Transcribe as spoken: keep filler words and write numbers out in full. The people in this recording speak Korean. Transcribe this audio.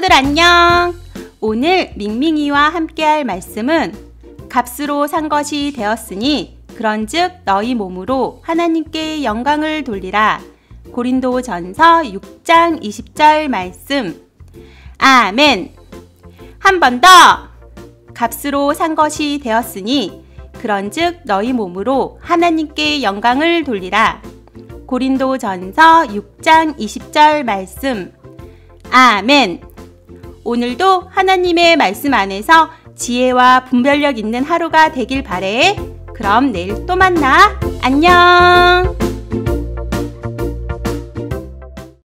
친구들 안녕! 오늘 밍밍이와 함께할 말씀은 값으로 산 것이 되었으니 그런즉 너희 몸으로 하나님께 영광을 돌리라. 고린도전서 육 장 이십 절 말씀. 아멘. 한 번 더. 값으로 산 것이 되었으니 그런즉 너희 몸으로 하나님께 영광을 돌리라. 고린도전서 육 장 이십 절 말씀. 아멘. 오늘도 하나님의 말씀 안에서 지혜와 분별력 있는 하루가 되길 바래. 그럼 내일 또 만나. 안녕.